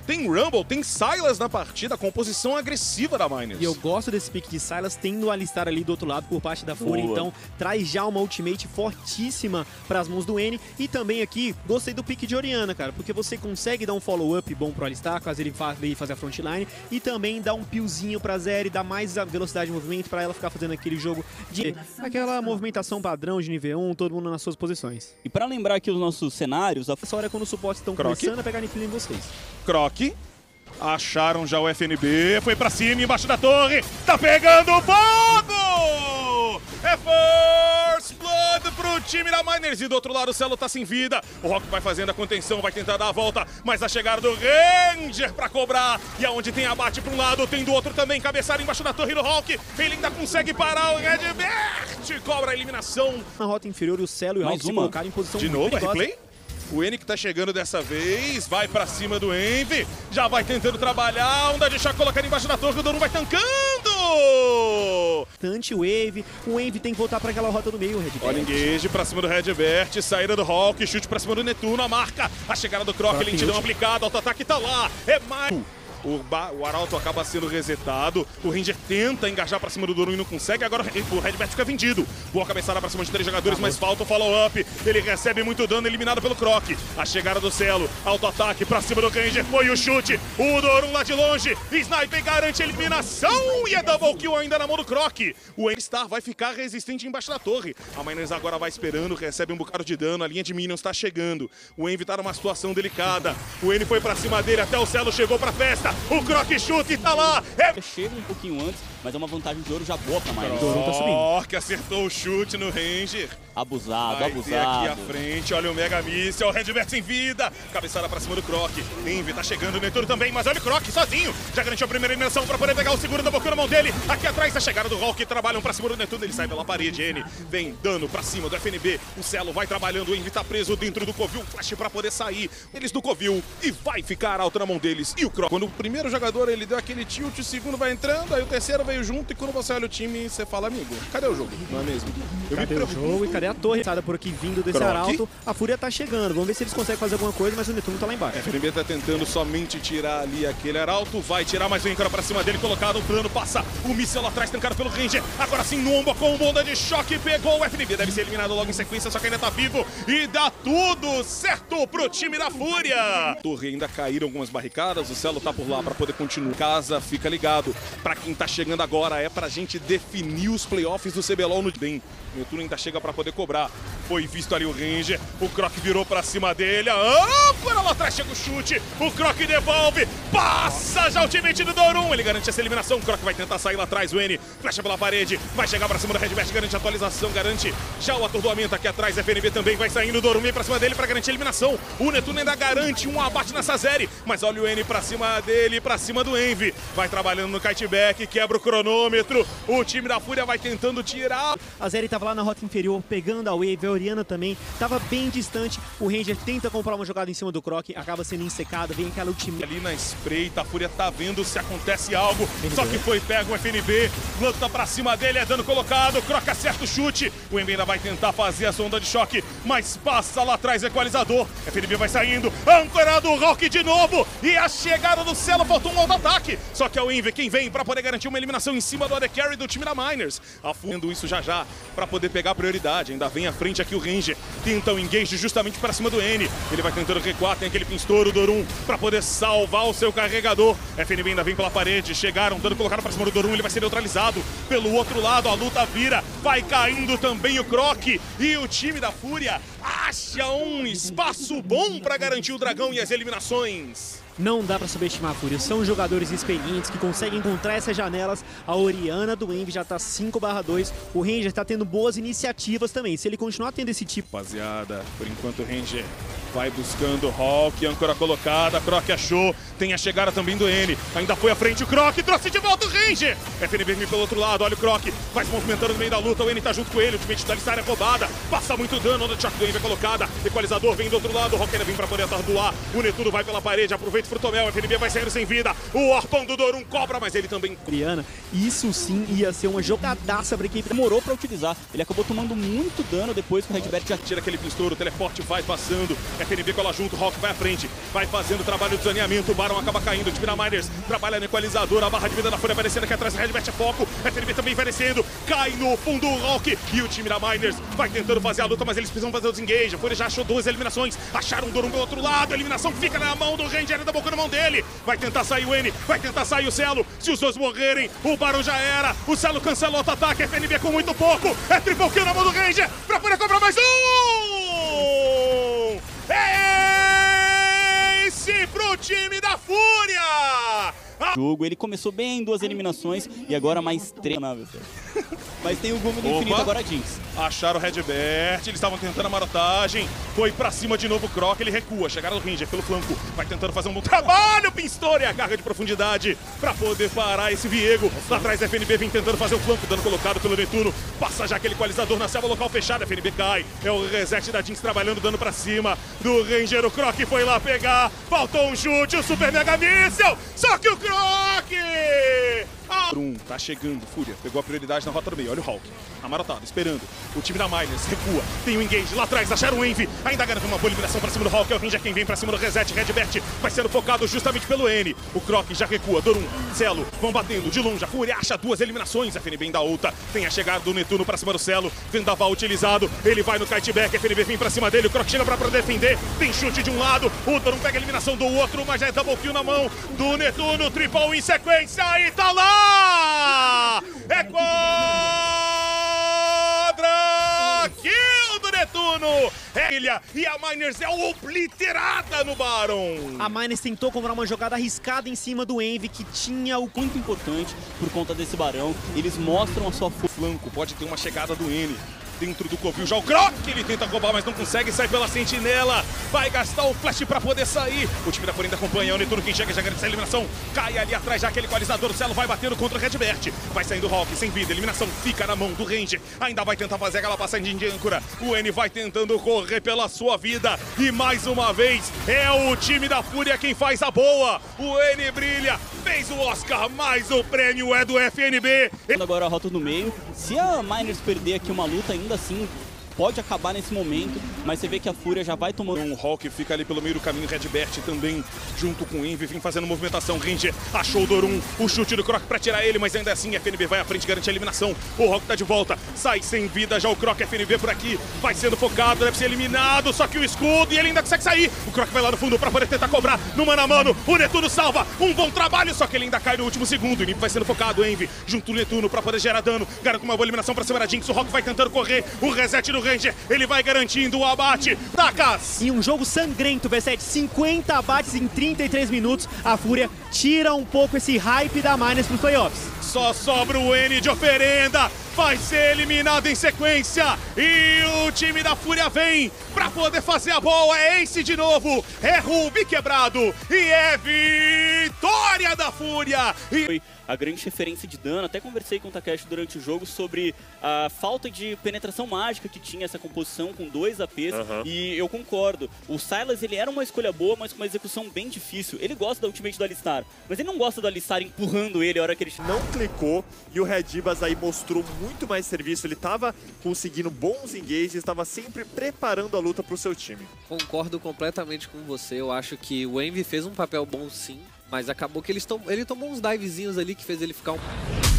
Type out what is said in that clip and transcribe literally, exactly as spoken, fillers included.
tem Rumble, tem Sylas na partida, composição agressiva da Miners. E eu gosto desse pick de Sylas tendo alistar ali do outro lado por parte da Fúria, Boa. então traz já uma ultimate fortíssima para as mãos do N. E também aqui, gostei do pick de Orianna, cara, porque você consegue dar um follow-up bom pro alistar, caso ele veio fazer a frontline, e também dar um piozinho pra Zeri, dar mais velocidade de movimento para ela ficar fazendo aquele jogo de aquela movimentação padrão de nível um, todo mundo nas suas posições. E para lembrar aqui os nossos cenários, a... essa hora é quando os suportes estão Croc. começando a pegar em vocês. Croc. Acharam já o F N B, foi pra cima, embaixo da torre, tá pegando fogo! É First Blood pro time da Miners, e do outro lado o Celo tá sem vida. O Rock vai fazendo a contenção, vai tentar dar a volta, mas a chegada do Ranger pra cobrar, e aonde tem abate pra um lado, tem do outro também, cabeçada embaixo da torre do Rock, ele ainda consegue parar o Redbert, cobra a eliminação. Na rota inferior, o Celo e o Mais Rock se uma. colocaram em posição De muito novo, perigosa. replay? O N que tá chegando dessa vez, vai pra cima do Envy, já vai tentando trabalhar, onda de choque colocando embaixo da torre, o Dorum vai tancando! Bastante wave, o Envy tem que voltar pra aquela rota do meio, o Red Olha, engage pra cima do Redbert, saída do Hulk, chute pra cima do Netuno, a marca, a chegada do Croc, lentidão aplicada, auto-ataque tá lá, é mais... O, ba o Arauto acaba sendo resetado, o Ranger tenta engajar pra cima do Dorum e não consegue, agora o Redbert fica vendido. Boa cabeçada pra cima de três jogadores, mas falta o follow-up, ele recebe muito dano, eliminado pelo Croc. A chegada do Celo, auto-ataque pra cima do Ranger, foi o chute, o Dorum lá de longe, Sniper garante a eliminação e é double kill ainda na mão do Croc. O N-Star vai ficar resistente embaixo da torre, a Miners agora vai esperando, recebe um bocado de dano, a linha de minions tá chegando, o Envy tá numa situação delicada, o N foi pra cima dele, até o Celo chegou pra festa. O Croc chute tá lá! É... Chega um pouquinho antes, mas é uma vantagem de ouro já boa pra Miners. Dorum tá subindo. Croc acertou o chute no Ranger. Abusado, Vai ter abusado. aqui à frente, olha o Mega Missile, o Redbert sem vida. Cabeçada pra cima do Croc. Envy tá chegando, o Neturo também, mas olha o Croc sozinho. Já garantiu a primeira eliminação pra poder pegar o segundo da boca na mão dele. Aqui atrás a chegada do Hulk, trabalham pra cima do Neturo, ele sai pela parede. N vem dano pra cima do F N B. O Celo vai trabalhando, o Envy tá preso dentro do Covil. Flash pra poder sair. Eles do Covil e vai ficar alto na mão deles. E o Croc. Quando o primeiro jogador ele deu aquele tilt, o segundo vai entrando, aí o terceiro veio junto. E quando você olha o time, você fala, amigo, cadê o jogo? Não é mesmo? Eu Cadê me o jogo e cadê a torre? Sabe por aqui vindo desse Croc. Arauto, a Fúria tá chegando. Vamos ver se eles conseguem fazer alguma coisa, mas o Netuno tá lá embaixo. F N B tá tentando somente tirar ali aquele Arauto, vai tirar mais um Encora pra cima dele, colocado o plano, passa o míssil lá atrás, trancado pelo Ranger, agora sim no ombro com onda de choque, pegou o F N B, deve ser eliminado logo em sequência, só que ainda tá vivo, e dá tudo certo pro time da Fúria. Torre ainda caíram algumas barricadas, o Celo tá por lá pra poder continuar. Casa, fica ligado, pra quem tá chegando agora, é pra gente definir os playoffs do C B L O no bem. O Netuno ainda chega pra poder cobrar, foi visto ali o Ranger, o Croc virou pra cima dele, a âncora lá atrás chega o chute, o Croc devolve, passa já o ultimate do Dorum, ele garante essa eliminação, o Croc vai tentar sair lá atrás, o N flecha pela parede, vai chegar pra cima do Redbert, garante a atualização, garante já o atordoamento aqui atrás, F N B também vai saindo, o Dorum vem pra cima dele pra garantir a eliminação, o Netuno ainda garante um abate nessa série, mas olha o N pra cima dele, pra cima do Envy, vai trabalhando no kiteback, quebra o cronômetro, o time da Fúria vai tentando tirar. A Zeri tava lá na rota inferior, pegando a wave, a Orianna também, tava bem distante, o Ranger tenta comprar uma jogada em cima do Croc, acaba sendo ensecado, vem aquela ultimate. Ali na espreita, a Fúria tá vendo se acontece algo, só que foi pego o F N B, luta pra cima dele, é dano colocado, Croc acerta o chute, o Envy ainda vai tentar fazer a sonda de choque, mas passa lá atrás, equalizador, F N B vai saindo, ancorado o Rock de novo, e a chegada do Celo, faltou um auto-ataque, só que é o Envy quem vem pra poder garantir uma eliminação em cima do A D Carry do time da Miners, afundando isso já já, pra poder pegar a prioridade, ainda vem à frente aqui o Ranger, tenta o engage justamente pra cima do N, ele vai tentando recuar, tem aquele pinstouro, Dorum, pra poder salvar o seu carregador, F N B ainda vem pela parede, chegaram, dando colocado pra cima do Dorum, ele vai ser neutralizado, pelo outro lado a luta vira, vai caindo também o Croc, e o time da Fúria acha um espaço bom pra garantir o dragão e as eliminações. Não dá pra subestimar a Fúria, são jogadores experientes que conseguem encontrar essas janelas. A Orianna do Envy já tá cinco barra dois, o Ranger tá tendo boas iniciativas também, se ele continuar tendo esse tipo. Rapaziada, por enquanto o Ranger vai buscando o Hulk, âncora colocada, Croc achou, tem a chegada também do N, ainda foi à frente o Croc, trouxe de volta o Ranger, F N B vem pelo outro lado, olha o Croc, vai se movimentando no meio da luta, o N tá junto com ele, o ultimate da área roubada, passa muito dano, onda de choque do Envy é colocada, equalizador vem do outro lado, o Hulk ainda vem pra poder atordoar, o Netuno vai pela parede, aproveita Frutomel, F N B vai saindo sem vida. O Arpão do Dorum cobra, mas ele também... Oriana, isso sim ia ser uma jogadaça pra equipe. Demorou pra utilizar. Ele acabou tomando muito dano depois que o Redbert já tira aquele pistouro, o teleporte vai passando. F N B cola junto, Rock vai à frente. Vai fazendo o trabalho de zoneamento. O Baron acaba caindo. O time da Miners trabalha no equalizador. A barra de vida da Fúria aparecendo aqui atrás. Redbert é foco. F N B também vai descendo. Cai no fundo o Rock. E o time da Miners vai tentando fazer a luta, mas eles precisam fazer o desengage. A Fúria já achou duas eliminações. Acharam o Dorum do outro lado. A eliminação fica na mão do Ranger. Ainda boca na mão dele. Vai tentar sair o N. Vai tentar sair o Celo. Se os dois morrerem, o Baron já era. O Celo cancelou o ataque. F N B com muito pouco. É triple kill na mão do Ranger. Pra poder cobrar mais um. É esse pro time da Fúria. jogo. Ele começou bem em duas eliminações e agora mais três. Mas tem o Gume do Opa. Infinito agora, Jinx. Acharam o Redbert, eles estavam tentando a marotagem. Foi pra cima de novo o Croc, ele recua. Chegaram no Ranger pelo flanco, vai tentando fazer um bom trabalho. Pinstory, a carga de profundidade pra poder parar esse Viego. Lá atrás, F N B vem tentando fazer o flanco, dano colocado pelo Netuno. Passa já aquele equalizador na selva local fechada. F N B cai, é o reset da Jinx trabalhando, dano pra cima do Ranger. O Croc foi lá pegar, faltou um chute, o Super Mega Míssel. Só que o Croc... Ah. Um, tá chegando, Fúria, pegou a prioridade na rota do meio, olha o Hulk, amarotado, esperando, o time da Miners recua, tem o engage lá atrás, acharam o Envy, ainda garante uma boa eliminação pra cima do Hulk, é o Ranger quem vem pra cima do reset, Redbert vai sendo focado justamente pelo N, o Croc já recua, Dorum, Celo, vão batendo de longe, a Fúria acha duas eliminações, F N B ainda outra, tem a chegada do Netuno pra cima do Celo, Vendaval utilizado, ele vai no kiteback, F N B vem pra cima dele, o Croc chega pra poder defender, tem chute de um lado, o Dorum pega a eliminação do outro, mas já é double kill na mão do Netuno, triple em sequência e tá lá! É quadra kill do Netuno! É ilha e a Miners é obliterada no Baron! A Miners tentou comprar uma jogada arriscada em cima do Envy, que tinha o muito importante por conta desse Barão. Eles mostram a sua força. Flanco, pode ter uma chegada do N. Dentro do covil já o Croc, ele tenta roubar, mas não consegue, sai pela sentinela, vai gastar o flash pra poder sair. O time da Fúria ainda acompanha, o Netuno quem chega já garante essa eliminação, cai ali atrás já aquele equalizador, o Celo vai batendo contra o Redbert, vai saindo o Hulk sem vida, eliminação fica na mão do Ranger, ainda vai tentar fazer aquela passagem de âncora, o N vai tentando correr pela sua vida, e mais uma vez é o time da Fúria quem faz a boa, o N brilha, fez o Oscar, mas o prêmio é do F N B. Agora a rota no meio, se a Miners perder aqui uma luta ainda assim pode acabar nesse momento, mas você vê que a Fúria já vai tomando... Um Hulk fica ali pelo meio do caminho, Redbert também junto com o Envy, vem fazendo movimentação, Ranger achou o Dorum, o chute do Croc pra tirar ele, mas ainda assim F N B vai à frente, garante a eliminação, o Hulk tá de volta, sai sem vida já o Croc, F N B por aqui, vai sendo focado, deve ser eliminado, só que o escudo e ele ainda consegue sair, o Croc vai lá no fundo pra poder tentar cobrar no mano a mano, o Netuno salva, um bom trabalho, só que ele ainda cai no último segundo, o Nip vai sendo focado, Envy junto o Netuno pra poder gerar dano, garante uma boa eliminação pra cima da Jinx, o Hulk vai tentando correr, o reset do Ranger, ele vai garantindo o abate da Cass. Em um jogo sangrento, V sete, cinquenta abates em trinta e três minutos, a Fúria tira um pouco esse hype da Miners pros playoffs. Só sobra o N de oferenda, vai ser eliminado em sequência e o time da Fúria vem pra poder fazer a boa, é Ace de novo, é Ruby quebrado e é vitória da Fúria. E... Foi a grande referência de dano, até conversei com o Takeshi durante o jogo sobre a falta de penetração mágica que tinha essa composição com dois A Ps, uhum. E eu concordo, o Sylas ele era uma escolha boa, mas com uma execução bem difícil, ele gosta da ultimate do Alistar, mas ele não gosta do Alistar empurrando ele a hora que ele... Não clicou e o Redibas aí mostrou muito mais serviço, ele estava conseguindo bons engages, estava sempre preparando a luta para o seu time. Concordo completamente com você, eu acho que o Envy fez um papel bom sim, mas acabou que eles tom ele tomou uns divezinhos ali que fez ele ficar um...